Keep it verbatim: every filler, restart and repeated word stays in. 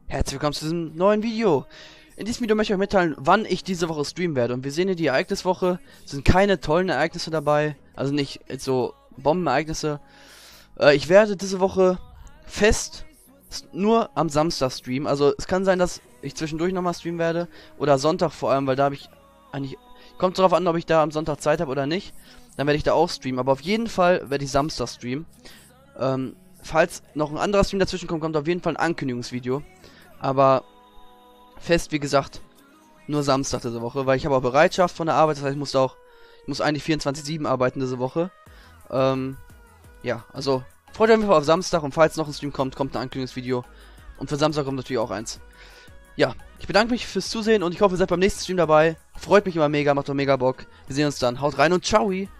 Herzlich willkommen zu diesem neuen Video. In diesem Video möchte ich euch mitteilen, wann ich diese Woche streamen werde. Und wir sehen hier die Ereigniswoche. Es sind keine tollen Ereignisse dabei. Also nicht so Bombenereignisse. Äh, ich werde diese Woche fest nur am Samstag streamen. Also es kann sein, dass ich zwischendurch nochmal streamen werde. Oder Sonntag vor allem, weil da habe ich eigentlich... Kommt darauf an, ob ich da am Sonntag Zeit habe oder nicht. Dann werde ich da auch streamen. Aber auf jeden Fall werde ich Samstag streamen. Ähm, falls noch ein anderer Stream dazwischen kommt, kommt auf jeden Fall ein Ankündigungsvideo. Aber fest, wie gesagt, nur Samstag diese Woche, weil ich habe auch Bereitschaft von der Arbeit, das heißt, ich muss auch, ich muss eigentlich vierundzwanzig sieben arbeiten diese Woche. Ähm, ja, also, freut euch einfach auf Samstag und falls noch ein Stream kommt, kommt ein Ankündigungsvideo. Und für Samstag kommt natürlich auch eins. Ja, ich bedanke mich fürs Zusehen und ich hoffe, ihr seid beim nächsten Stream dabei. Freut mich immer mega, macht doch mega Bock. Wir sehen uns dann. Haut rein und ciao!